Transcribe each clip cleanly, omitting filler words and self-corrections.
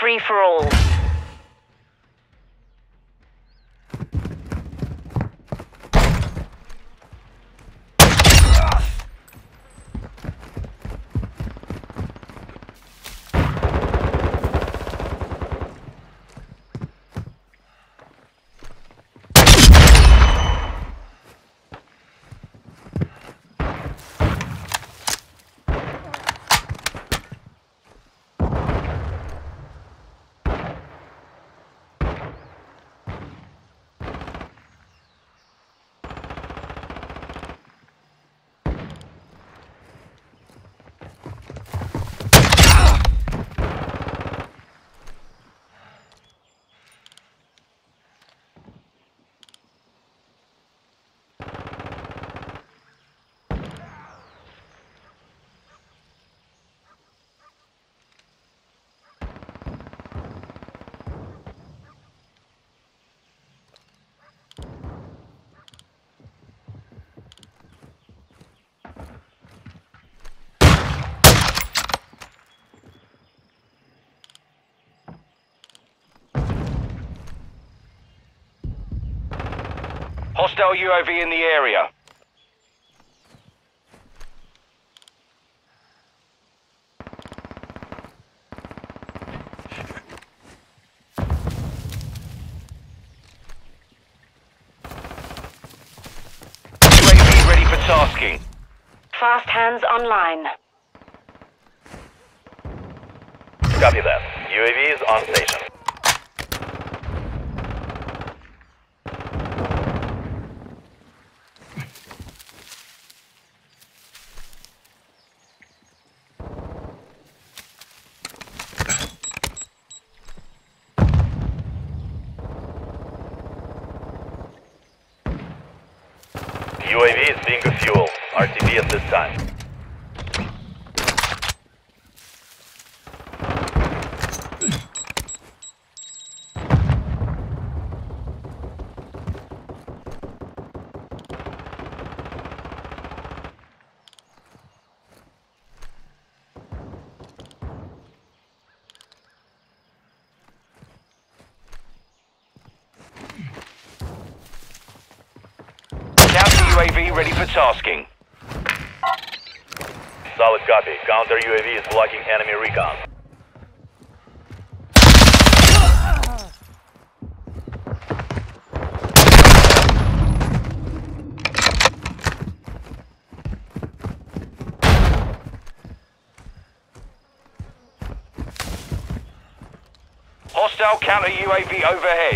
free-for-all. Hostile UAV in the area. UAV ready for tasking. Fast hands online. Copy that. UAV is on station. UAV is being fueled. RTB at this time. UAV ready for tasking. Solid copy. Counter UAV is blocking enemy recon. Hostile counter UAV overhead.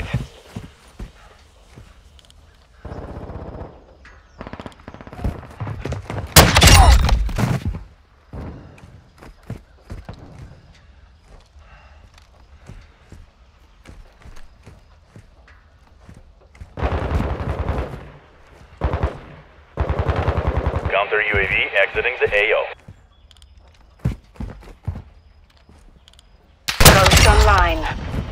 Counter UAV exiting the AO. Ghost online.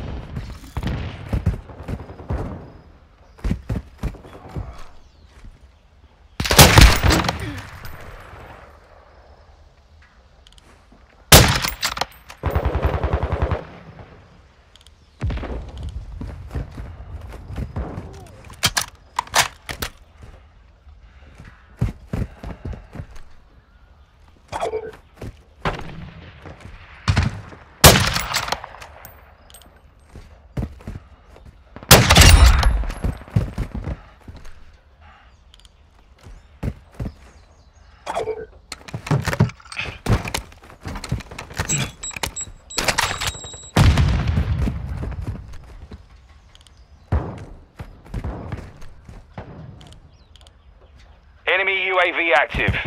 Enemy UAV active.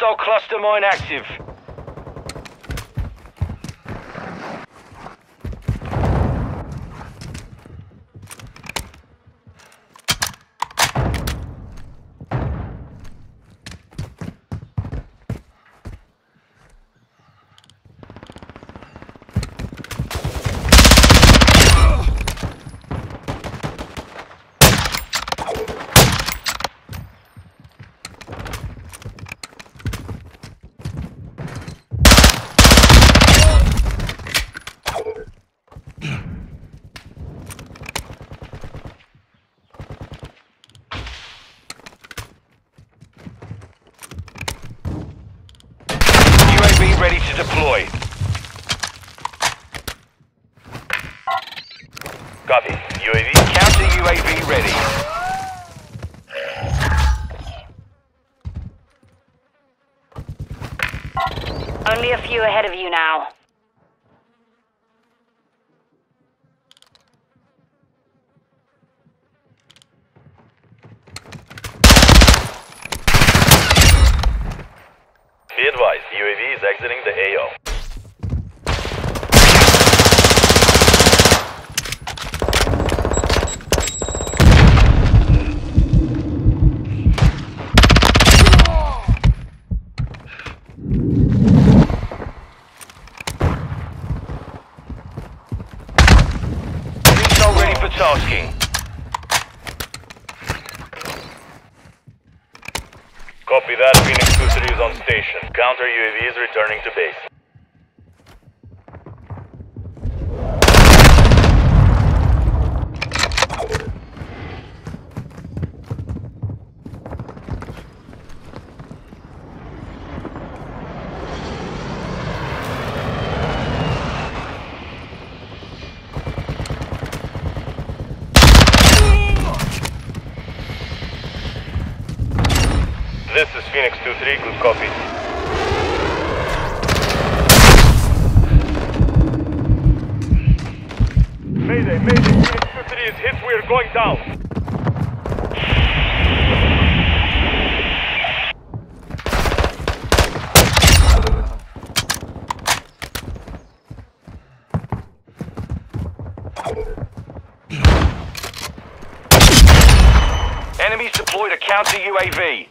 Hostile cluster mine active. UAV ready to deploy. Copy. UAV. Counter UAV ready. Only a few ahead of you now. Be advised, UAV is exiting the AO. Missile ready for tasking. Copy that. Phoenix 2-3 is on station. Counter UAV is returning to base. This is Phoenix 2-3, good copy. Mayday, Phoenix 2-3 is hit, we are going down. Enemies deployed a counter UAV.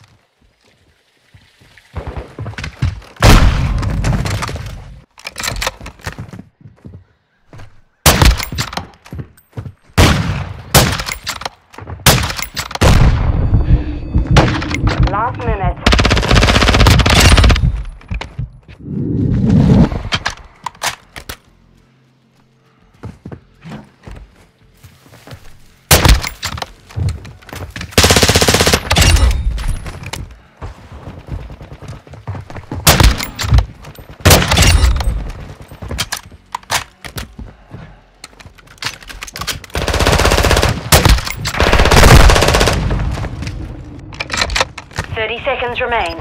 Last minute. Seconds remain.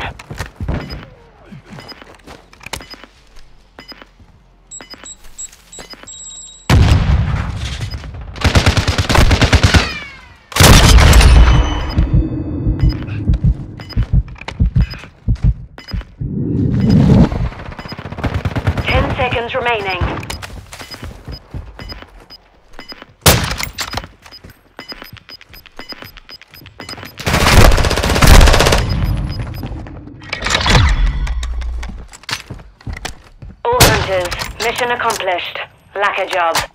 Seconds remaining. All hunters, mission accomplished. Lack a job.